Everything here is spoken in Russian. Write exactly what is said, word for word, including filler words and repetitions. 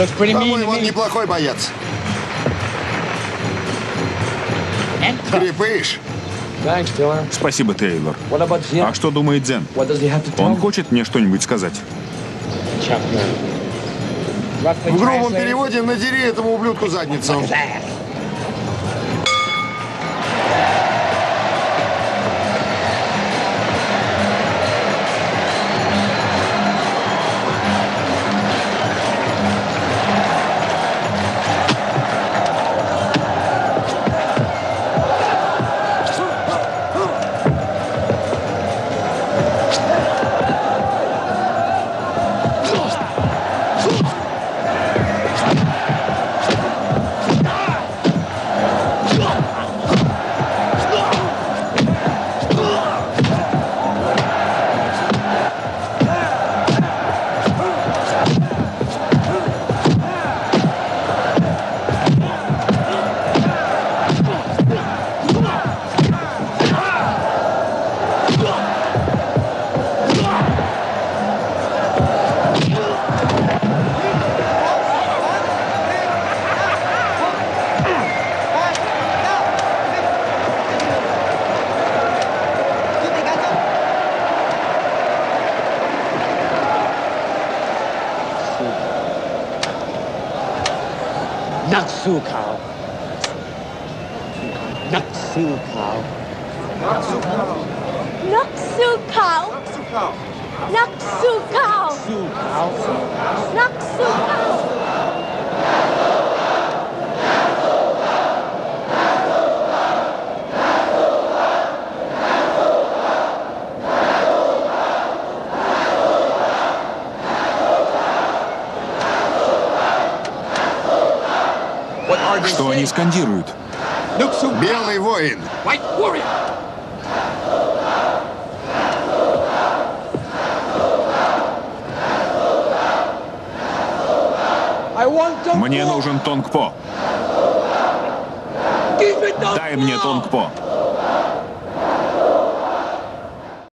По-моему, он неплохой боец. Крепыш. Спасибо, Тейлор. А что думает Дзен? Он хочет мне что-нибудь сказать? В грубом переводе надери этому ублюдку задницу. Naksukao. Naksukao. Naksukao. Naksukao. Naksukao. Naksukao. Что они скандируют? Белый воин. Мне нужен Тонгпо. Дай мне Тонгпо.